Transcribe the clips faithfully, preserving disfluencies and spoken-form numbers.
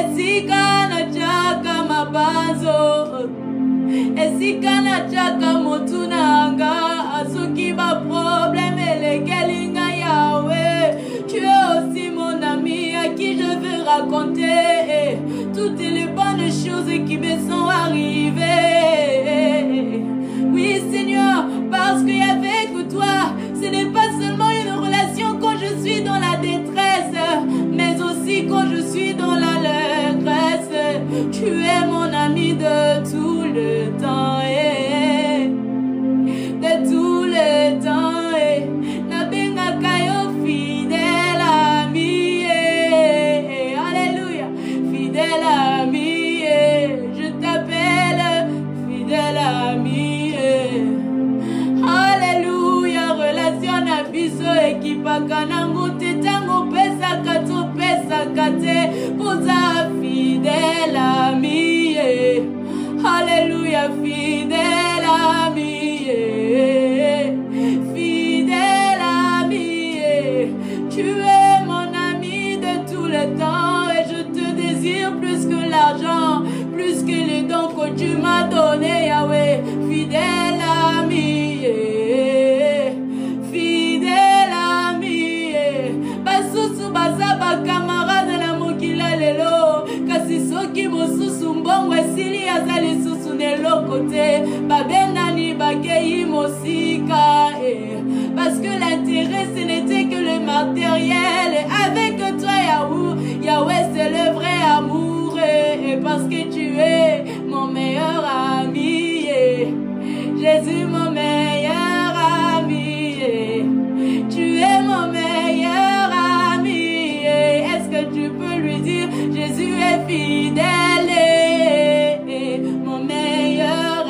esika na chaka mabanzo, esika na chaka motunanga, asuki ba problème lesquels inga Yahweh. Tu es aussi mon ami à qui je veux raconter toutes les bonnes choses qui me sont arrivées. Oui Seigneur, parce qu'avec toi, ce n'est pas seulement une relation quand je suis dans la détresse, mais aussi quand je suis dans l'allégresse. Tu es mon ami de tout le temps, eh, de tout le temps. Eh. Nabenga kayo fidèle ami, eh, alléluia, fidèle ami, eh, je t'appelle fidèle ami. Eh. Alléluia, relation na biso ekipaka nango te tango pesa kato pesa kate poza fidèle ami. Eh. Alléluia, fidèle ami, eh. Fidèle ami, eh. Tu es mon ami de tout le temps et je te désire plus que l'argent, plus que les dons que tu m'as donné, Yahweh. Fidèle ami, eh. Fidèle ami, eh. Basusu bazaba camarade na mokila lelo, kasi soki mosusu mbongo esili azali susu nelo côté, babenani bakei mosika, eh. Parce que l'intérêt ce n'était que le matériel, et avec toi Yahweh, Yahweh c'est le vrai amour, et parce que tu es mon meilleur ami, eh. Jésus mon meilleur ami, eh. Tu es mon meilleur ami, eh. Est-ce que tu peux lui dire Jésus est fidèle, eh. Mon meilleur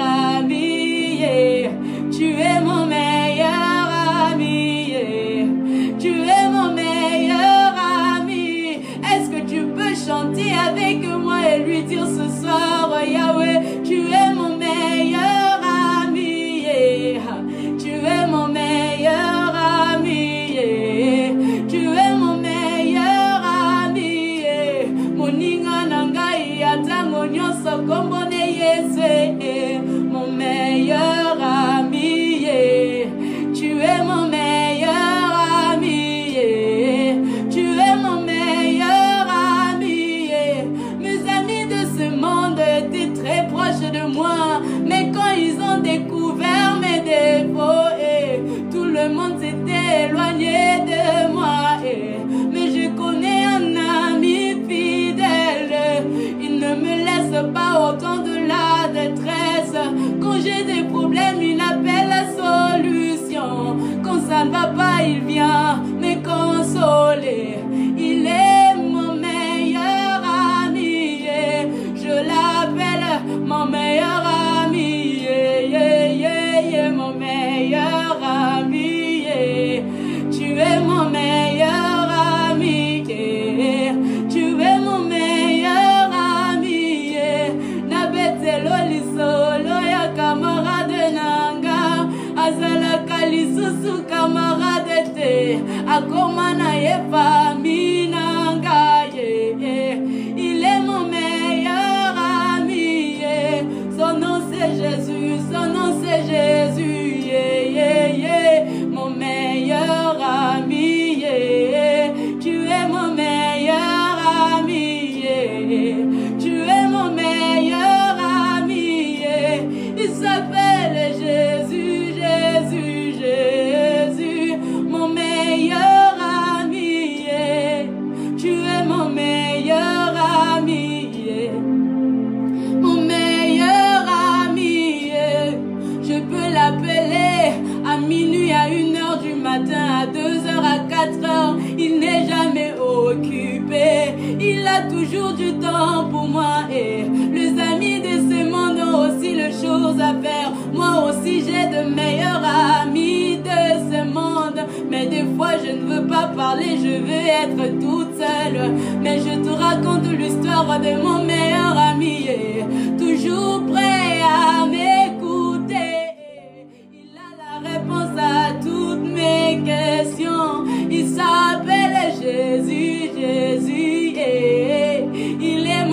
ami, eh. Tu es mon meilleur ami, eh. Tu es mon meilleur ami. Est-ce que tu peux chanter avec moi et lui dire ce soir, Yahweh, tu es mon meilleur ami, eh. Tu es mon meilleur ami, eh. Tu es mon meilleur ami, eh. Moninga nangai atango nyonso kombone Yesu, eh. Mon meilleur ami, eh. Tu es mon meilleur ami, eh. Tu es mon meilleur ami, eh. Mes amis de ce monde étaient très proches de moi, mais quand ils ont découvert mes défauts, eh, tout le monde s'était éloigné de moi, eh. Mais je connais un ami fidèle, il ne me laisse pas au temps de la détresse. Quand j'ai des problèmes, il appelle la solution. Quand ça ne va pas, il vient me consoler. Il est mon meilleur ami, yeah. Je l'appelle mon meilleur ami, yeah, yeah, yeah, yeah, mon meilleur ami, yeah. Tu es mon meilleur ami, yeah. Tu es mon meilleur ami, yeah. Nabetelo lisolo ya camarade nanga, azalaka lisusu camarade te, akoma na ye famille nanga, yeah. Il est mon meilleur ami, yeah. Son nom c'est Jésus, son nom c'est Jésus, yeah, yeah, yeah. Mon meilleur ami, yeah. Tu es mon meilleur ami, yeah. Tu es mon meilleur ami, yeah. Il s'appelle Jésus, Jésus, Jésus, mon meilleur ami, yeah. Tu es mon meilleur ami, yeah. Mon meilleur ami, yeah. Je peux l'appeler à minuit, à une heure du matin, à deux heures, à quatre heures. Il n'est jamais occupé. Il a toujours du temps pour moi. Et les amis de ce monde ont aussi les choses à faire. Moi aussi j'ai de meilleurs amis de ce monde. Mais des fois je ne veux pas parler, je veux être toute seule. Mais je te raconte l'histoire de mon meilleur ami. Et toujours prêt à m'écouter. Il a la réponse à toutes mes questions. Il s'appelle Jésus, Jésus, eh. Il est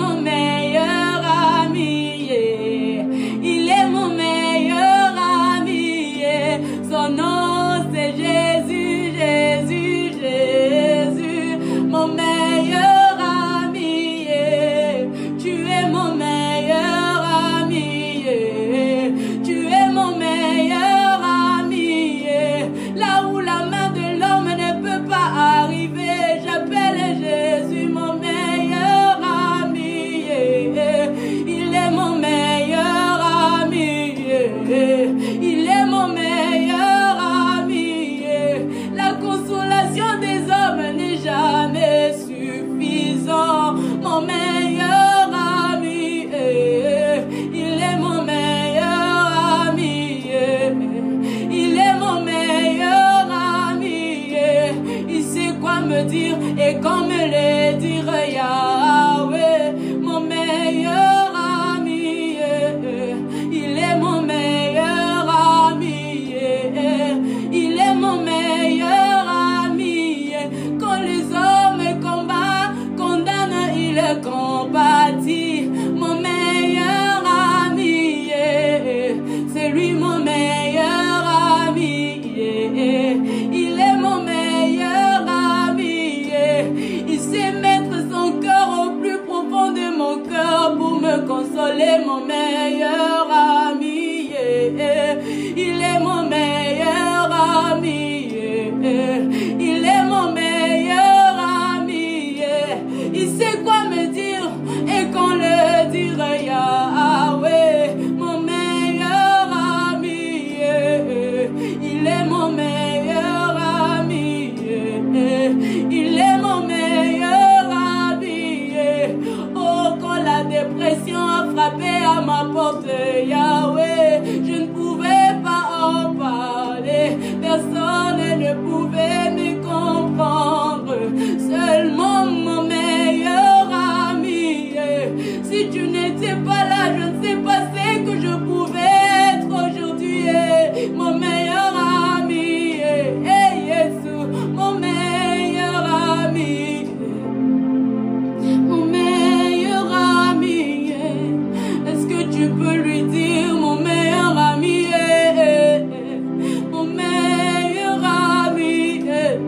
consoler, mon meilleur ami. Yeah. Il est mon meilleur ami. Yeah. Il est mon meilleur ami. Yeah. Il sait quoi me dire et qu'on le dirait Yahweh, mon meilleur ami. Yeah. Il est mon meilleur ami. Yeah. Il est mon meilleur ami. Yeah. Oh, quand la dépression a frappé à ma porte, Yahweh, je ne pouvais pas en parler. Personne ne pouvait me comprendre. Seulement mon meilleur ami. Si tu n'étais pas là, je ne sais pas ce que je pouvais être aujourd'hui. Mon meilleur ami. Hey, Jésus, mon meilleur ami. Mon meilleur ami. Est-ce que tu peux lui dire mon meilleur ami? Mon meilleur ami.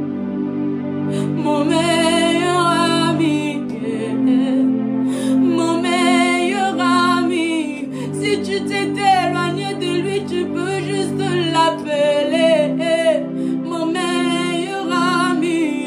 Mon meilleur ami. Mon meilleur ami. Si tu t'étais éloigné de lui, tu peux juste l'appeler mon meilleur ami.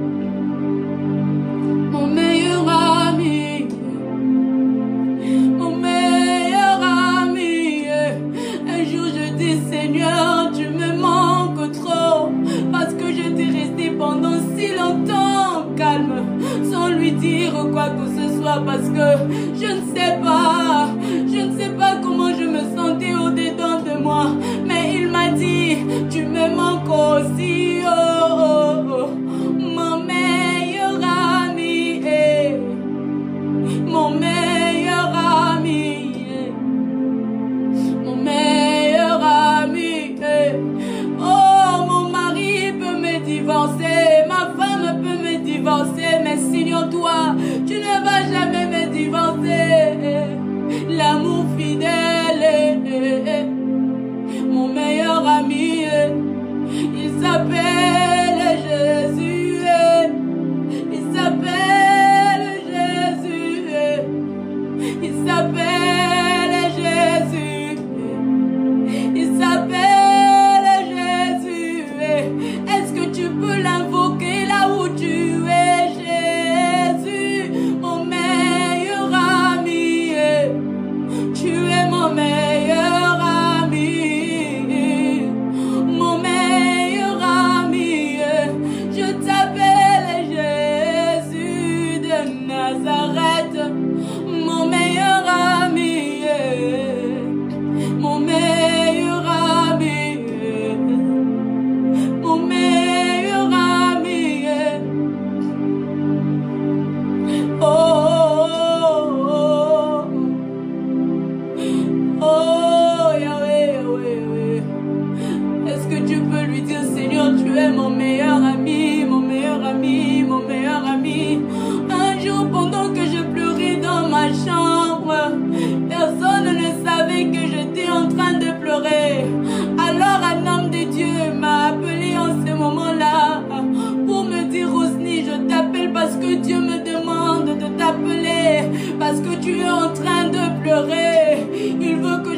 Mon meilleur ami. Mon meilleur ami. Un jour je dis Seigneur, tu me manques trop, parce que j'étais resté pendant si longtemps calme, sans lui dire quoi que ce soit, parce que je ne sais pas, je ne sais pas comment je me sentais au-dedans de moi, mais il m'a dit, tu me manques aussi, oh, oh, oh. Mon meilleur ami, eh. Mon meilleur ami, eh. Mon meilleur ami, eh. Oh, mon mari peut me divorcer, ma femme peut me divorcer, mais sinon toi, tu ne vas jamais me divorcer. L'amour fidèle, mon meilleur ami, il s'appelle Jésus, il s'appelle Jésus, il s'appelle Jésus, il s'appelle Jésus. Est-ce que tu peux l'invoquer là où tu es, Jésus, mon meilleur ami? Tu es mon meilleur ami, mon meilleur ami. Je t'appelle Jésus de Nazareth, mon meilleur ami, mon meilleur ami, mon meilleur ami. Oh, oh, oh, oh, Yahweh, Yahweh, Yahweh. Est-ce que tu peux lui dire, Seigneur, tu es mon meilleur ami, mon meilleur ami, mon meilleur ami. Un jour, pendant que je pleurais dans ma chambre, personne ne savait que j'étais en train de pleurer. Alors un homme de Dieu m'a appelé en ce moment-là pour me dire, Rosny, je t'appelle parce que Dieu me demande de t'appeler, parce que tu es en train de pleurer. Il veut que